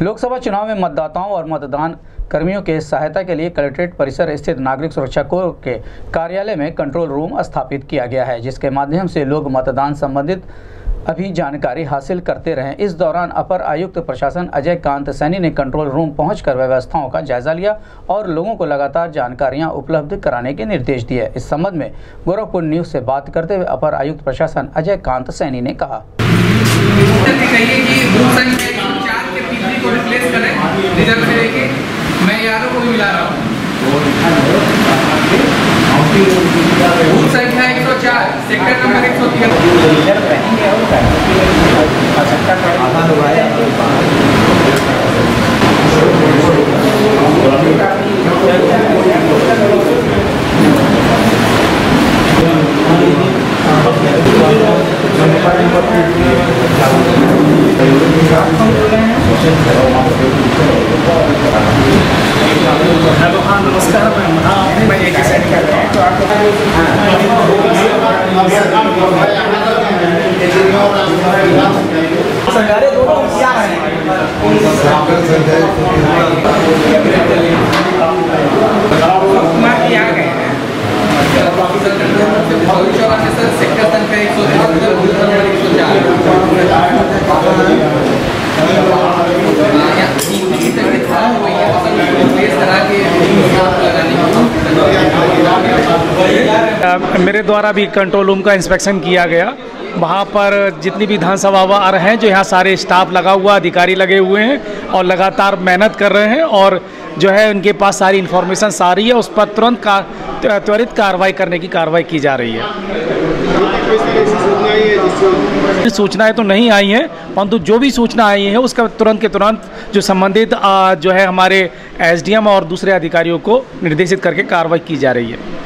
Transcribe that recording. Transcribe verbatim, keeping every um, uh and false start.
लोकसभा चुनाव में मतदाताओं और मतदान कर्मियों के सहायता के लिए कलेक्ट्रेट परिसर स्थित नागरिक सुरक्षा कोर के कार्यालय में कंट्रोल रूम स्थापित किया गया है, जिसके माध्यम से लोग मतदान संबंधित अभी जानकारी हासिल करते रहें। इस दौरान अपर आयुक्त प्रशासन अजय कांत सैनी ने कंट्रोल रूम पहुंचकर व्यवस्थाओं का जायजा लिया और लोगों को लगातार जानकारियां उपलब्ध कराने के निर्देश दिए। इस संबंध में गोरखपुर न्यूज से बात करते हुए अपर आयुक्त प्रशासन अजय कांत सैनी ने कहा, मैं यारों को भी मिला रहा हूँ। बूथ संख्या एक सौ चार, सेक्टर नंबर एक सौ हेलो, हाँ नमस्कार मैम। हाँ मैं एक सेट कर रहा हूँ तो आपको सरकारें दोनों क्या है आ गए हैं सेक्टर संख्या एक सौ एक सौ चार मेरे द्वारा भी कंट्रोल रूम का इंस्पेक्शन किया गया। वहाँ पर जितनी भी विधानसभा वार हैं, जो यहाँ सारे स्टाफ लगा हुआ, अधिकारी लगे हुए हैं और लगातार मेहनत कर रहे हैं और जो है उनके पास सारी इन्फॉर्मेशन सारी है, उस पर तुरंत का त्वरित कार्रवाई करने की कार्रवाई की जा रही है। सूचनाएं तो नहीं आई हैं, परंतु जो भी सूचना आई है उसका तुरंत के तुरंत जो संबंधित जो है हमारे एसडीएम और दूसरे अधिकारियों को निर्देशित करके कार्रवाई की जा रही है।